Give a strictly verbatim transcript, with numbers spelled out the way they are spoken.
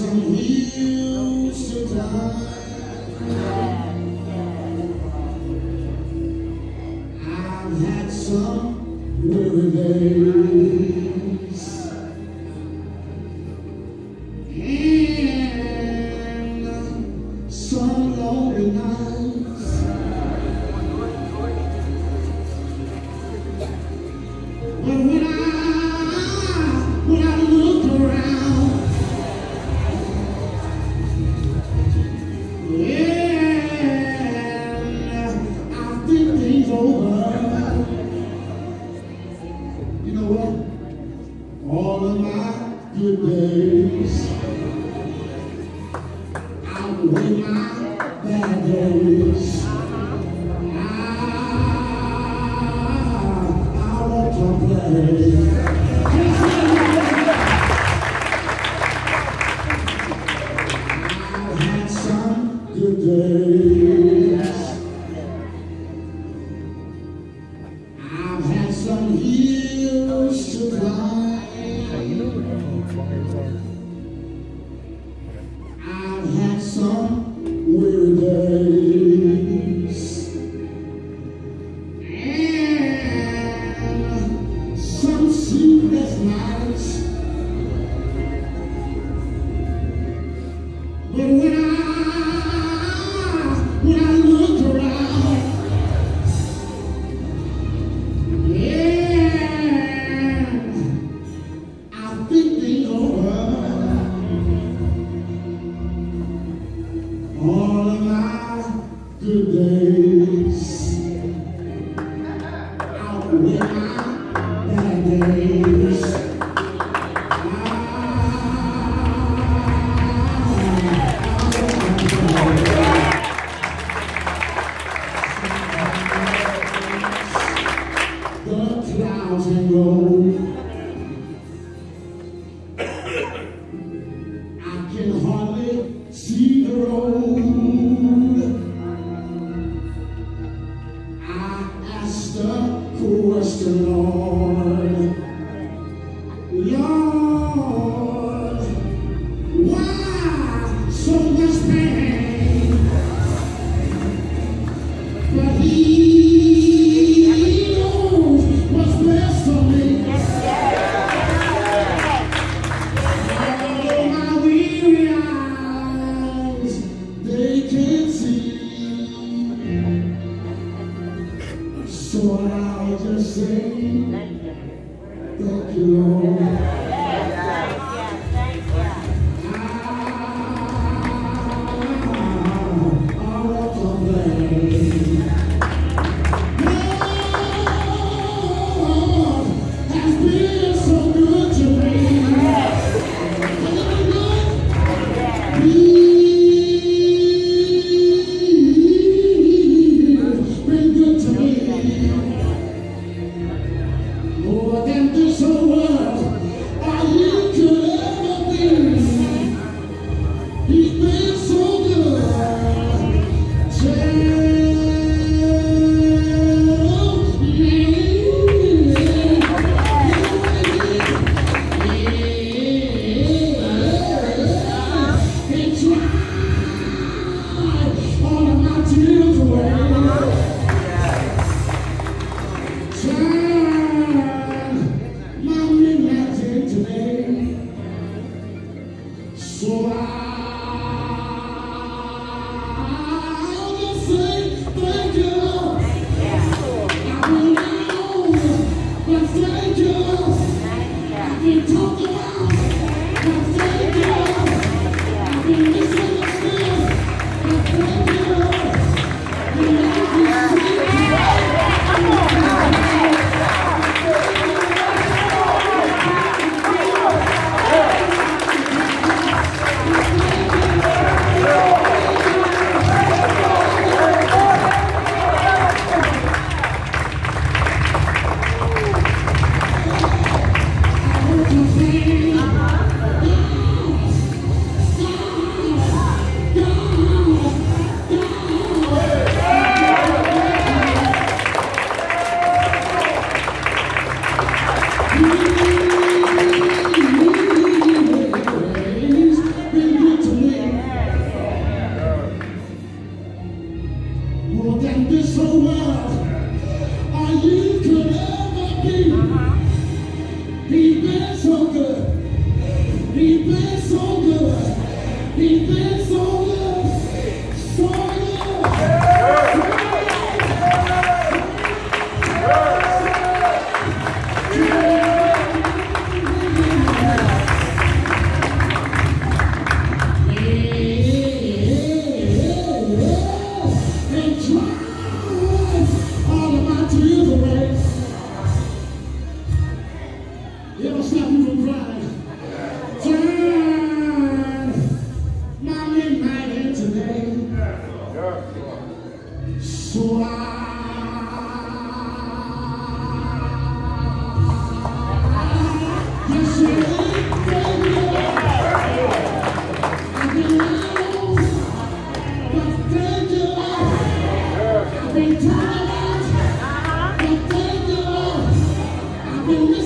some hills to climb. I've had some weary days and some lonely nights. But when I when I look around, yeah, I think things over. You know what? All of my good days outweigh my bad days. I, I won't complain. I've had some good days. I've had some hills to climb. I've had some weary days and some sleepless nights. But when I when I look around, yeah, I think things over. All of my good days outweigh my bad days. The clouds hang low. I can hardly see the road. I asked the question, Lord, Lord, why so much pain? But He knows what's best for me. Oh, my weary eyes, they can't see. So I'll just say, thank you, Lord. I won't complain. Lord has been so good to me. He's been good to me. More than this whole world I could ever be. He's been so good. Tell me. He tried all of my tears away. Turn my midnight into day. So I'll just say thank you. I've been down, but thank you. I've been talked about, but thank you. I've been misunderstood, but thank you. You make me feel He's been good. He's been so good. He's been so good. So good. It'll stop you from crying. Turn my midnight into day. So I just say, baby, I've been alone, but thank you, Lord. I've been tired, but thank you, Lord. I've been